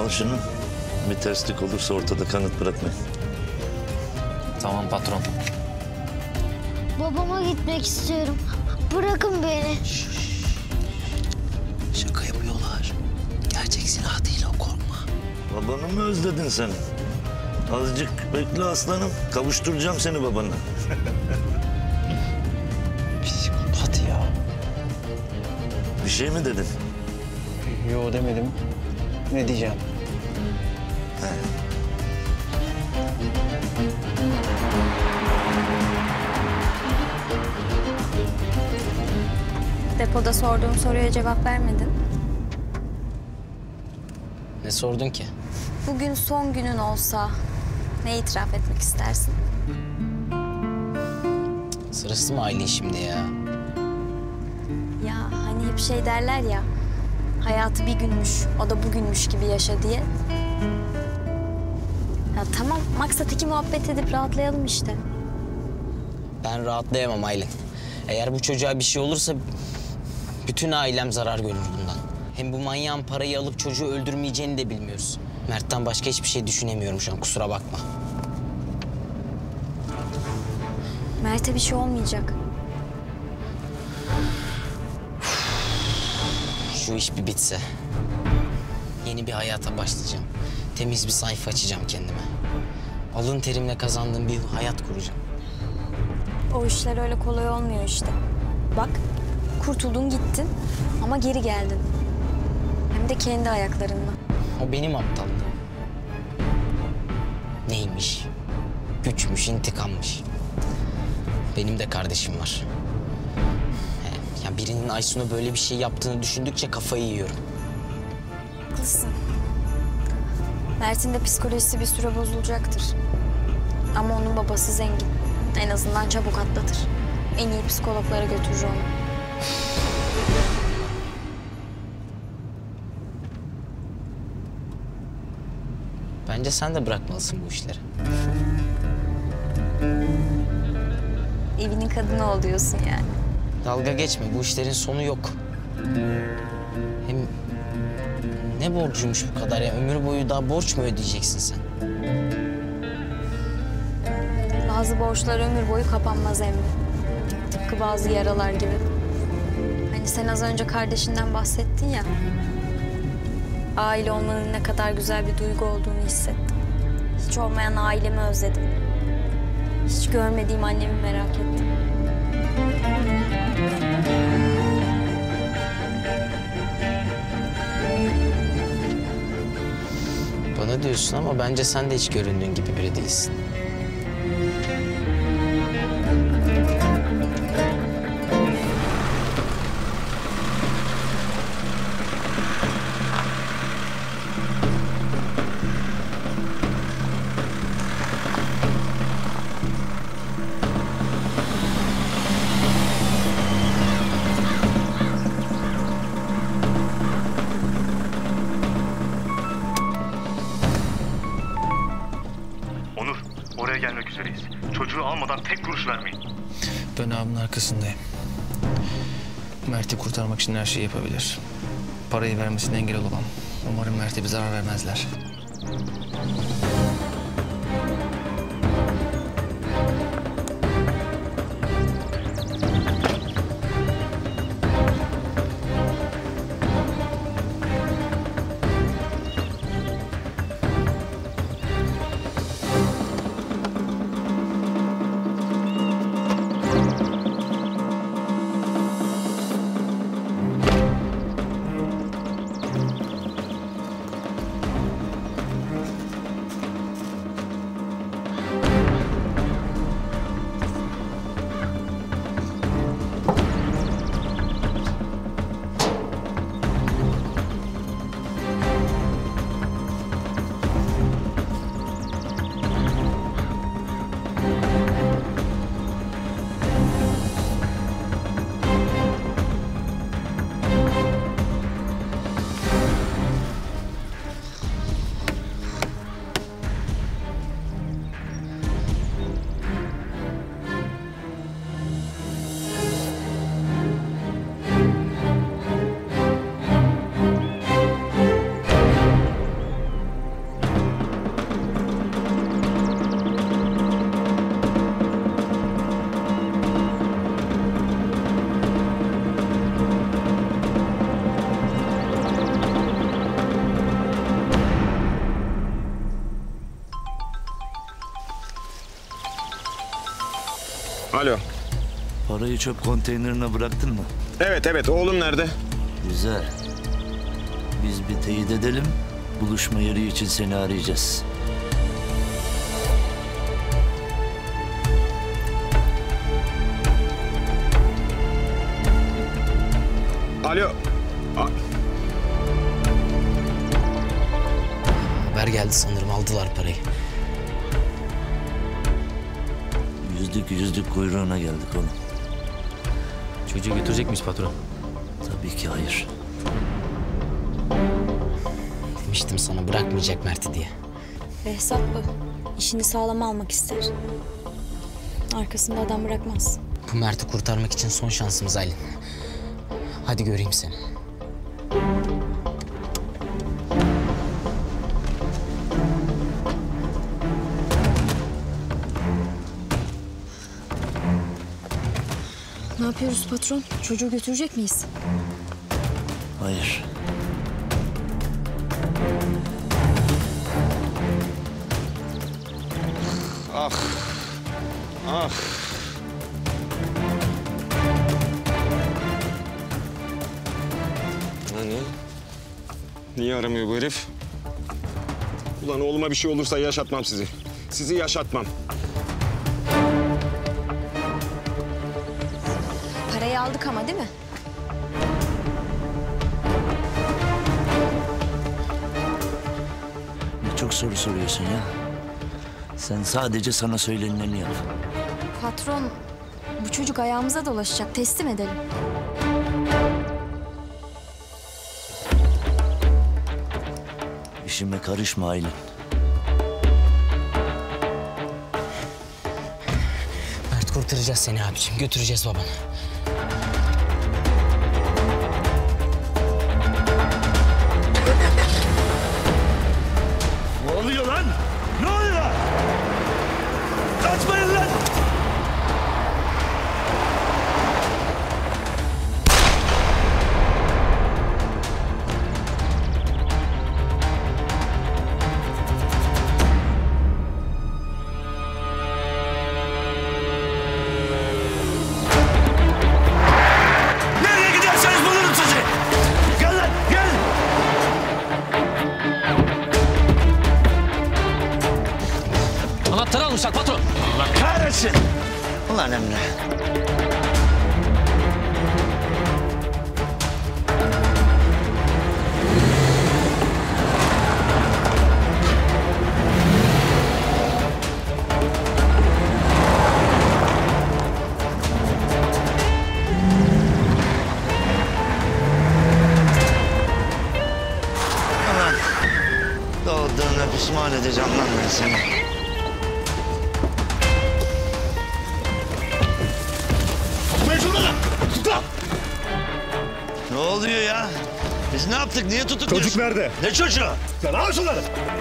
Al şunu. Bir terslik olursa ortada kanıt bırakmayın. Tamam patron. Babama gitmek istiyorum. Bırakın beni. Şaka yapıyorlar. Gerçek silah değil o, korkma. Babanı mı özledin sen? Azıcık bekle aslanım. Kavuşturacağım seni babana. Psikopat ya. Bir şey mi dedin? Yo demedim. Ne diyeceğim? Depoda sorduğum soruya cevap vermedin. Ne sordun ki? Bugün son günün olsa ne itiraf etmek istersin? Sırası mı Aylin şimdi ya? Ya hani hep şey derler ya, hayatı bir günmüş, o da bugünmüş gibi yaşa diye. Ya tamam, maksat iki muhabbet edip rahatlayalım işte. Ben rahatlayamam Aylin. Eğer bu çocuğa bir şey olursa bütün ailem zarar görür bundan. Hem bu manyağın parayı alıp çocuğu öldürmeyeceğini de bilmiyoruz. Mert'ten başka hiçbir şey düşünemiyorum şu an, kusura bakma. Mert'e bir şey olmayacak. Şu iş bir bitse. Yeni bir hayata başlayacağım. Temiz bir sayfa açacağım kendime. Alın terimle kazandığım bir hayat kuracağım. O işler öyle kolay olmuyor işte. Bak, kurtuldun gittin ama geri geldin. Hem de kendi ayaklarınla. O benim aptallığım. Neymiş? Güçmüş, intikammış. Benim de kardeşim var. Ya birinin Aysun'a böyle bir şey yaptığını düşündükçe kafayı yiyorum. Haklısın. Mert'in de psikolojisi bir süre bozulacaktır. Ama onun babası zengin. En azından çabuk atlatır. En iyi psikologlara götürür onu. Bence sen de bırakmalısın bu işleri. Evinin kadını oluyorsun yani. Dalga geçme, bu işlerin sonu yok. Hem ne borcuymuş bu kadar ya? Ömür boyu daha borç mu ödeyeceksin sen? Bazı borçlar ömür boyu kapanmaz Emre. Tıpkı bazı yaralar gibi. Hani sen az önce kardeşinden bahsettin ya. Aile olmanın ne kadar güzel bir duygu olduğunu hissettim. Hiç olmayan ailemi özledim. Hiç görmediğim annemi merak ettim. Bana diyorsun ama bence sen de hiç göründüğün gibi biri değilsin. Onur, oraya gelmek üzereyiz. Çocuğu almadan tek kuruş vermeyin. Ben abimin arkasındayım. Mert'i kurtarmak için her şeyi yapabilir. Parayı vermesine engel olamam. Umarım Mert'e bir zarar vermezler. Alo. Parayı çöp konteynerine bıraktın mı? Evet, oğlum nerede? Güzel. Biz bir teyit edelim. Buluşma yeri için seni arayacağız. Alo. Haber geldi sanırım, aldılar parayı. Yüzlük kuyruğuna geldik oğlum. Çocuğu götürecek miyiz patron? Tabii ki hayır. Demiştim sana bırakmayacak Mert'i diye. Behzat bu. İşini sağlam almak ister. Arkasında adam bırakmaz. Bu Mert'i kurtarmak için son şansımız Aylin. Hadi göreyim seni. Ne yapıyoruz patron? Çocuğu götürecek miyiz? Hayır. Ah. Hani? Niye aramıyor bu herif? Ulan oğluma bir şey olursa yaşatmam sizi. Sizi yaşatmam. Parayı aldık ama değil mi? Ne çok soru soruyorsun ya. Sen sadece sana söylenileni yap. Patron, bu çocuk ayağımıza dolaşacak. Teslim edelim. İşime karışma Aylin. Mert kurtaracağız seni abiciğim. Götüreceğiz babanı. Ne oluyor lan? Ne oluyor? Kaçmayın lan! Nereye giderseniz bulurum sizi! Gel lan, gel! Anahtarı almışlar patron. Allah kahretsin! Ulan Emre. Ulan doğduğuna pişman edeceğim lan ben seni. Ne oluyor ya? Biz ne yaptık? Niye tutukluyorsun? Çocuk nerede? Ne çocuğu? Sen al şunları.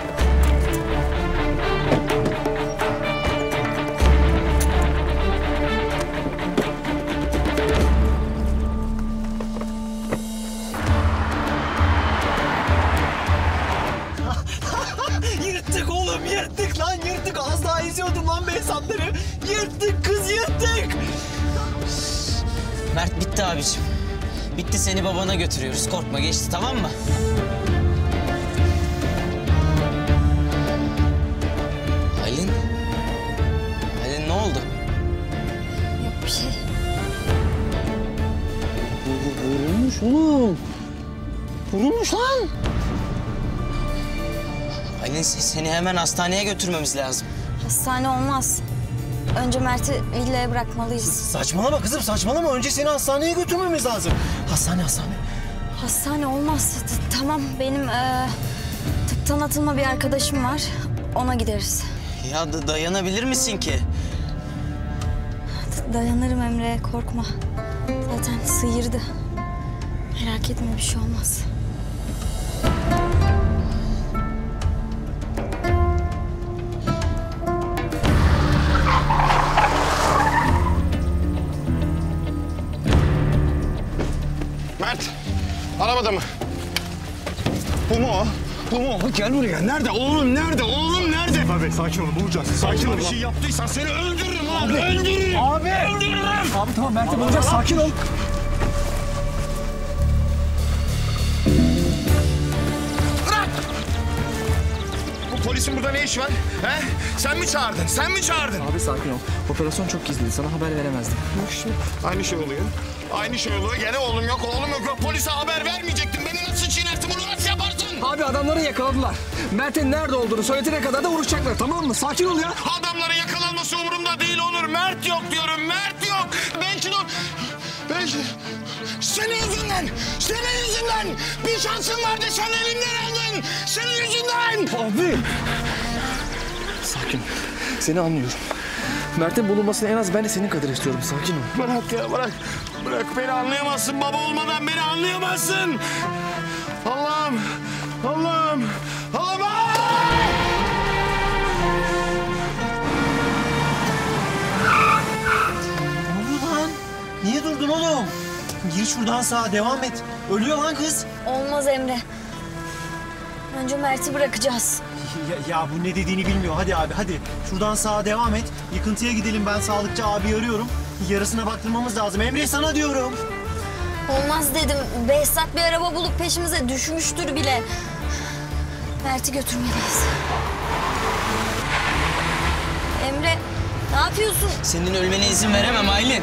Yırttık oğlum, yırttık lan, yırttık. Az daha izliyordum lan Behzatları. Yırttık kız, yırttık. Mert bitti abiciğim. Bitti, seni babana götürüyoruz. Korkma, geçti, tamam mı? Aylin? Aylin ne oldu? Yok bir şey. Vurulmuş oğlum. Vurulmuş lan. Aylin, seni hemen hastaneye götürmemiz lazım. Hastane olmaz. Önce Mert'i villaya bırakmalıyız. Saçmalama kızım, saçmalama. Önce seni hastaneye götürmemiz lazım. Hastane. Hastane olmaz. Tamam, benim tıptan atılma bir arkadaşım var. Ona gideriz. Ya dayanabilir misin ki? Dayanırım Emre, korkma. Zaten sıyırdı. Merak etme, bir şey olmaz. Mert, arabada mı? Bu mu o? Bu mu o? Gel buraya. Nerede? Oğlum nerede? Oğlum nerede? Abi sakin ol bulacağız. Sakin ol. Bir şey yaptıysan seni öldürürüm ha. lan. Öldürürüm. Abi. Öldürürüm. Abi tamam Mert'im olacak, sakin ol. Bu polisin burada ne işi var? He? Sen mi çağırdın? Sen mi çağırdın? Abi sakin ol. Operasyon çok gizliydi, sana haber veremezdim. Aynı şey oluyor. Aynı şey oluyor. Gene oğlum yok, oğlum yok. Polise haber vermeyecektin. Beni nasıl çiğnersin? Bunu nasıl yaparsın? Abi adamları yakaladılar. Mert'in nerede olduğunu söyleyene kadar da vuracaklar, tamam mı? Sakin ol ya. Adamların yakalanması umurumda değil Onur. Mert yok diyorum. Mert yok. Belki de... Belki... Senin yüzünden! Senin yüzünden! Bir şansın vardı, sen elimden aldın! Senin yüzünden! Abi. Sakin. Seni anlıyorum. Mert'in bulunmasını en az ben de senin kadar istiyorum. Sakin ol. Bırak ya, bırak. Bırak, beni anlayamazsın. Baba olmadan beni anlayamazsın. Allah'ım! Allah'ım! Allah'ım! Ne oldu lan? Niye durdun oğlum? Gir şuradan sağa, devam et. Ölüyor lan kız. Olmaz Emre. Önce Mert'i bırakacağız. Ya bu ne dediğini bilmiyor. Hadi abi hadi. Şuradan sağa devam et. Yıkıntıya gidelim, ben sağlıkçı abi arıyorum. Yarısına baktırmamız lazım. Emre sana diyorum. Olmaz dedim. Behzat bir araba bulup peşimize düşmüştür bile. Mert'i götürmeliyiz. Emre, ne yapıyorsun? Senin ölmene izin veremem Aylin.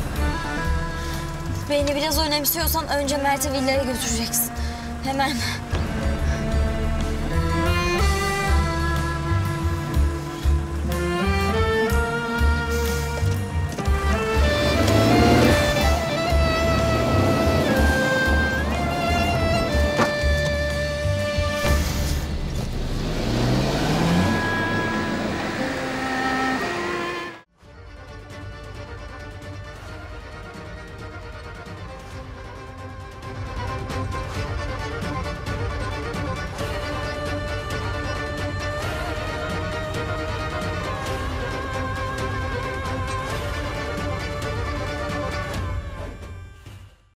Beni biraz önemsiyorsan önce Mert'i villaya götüreceksin. Hemen.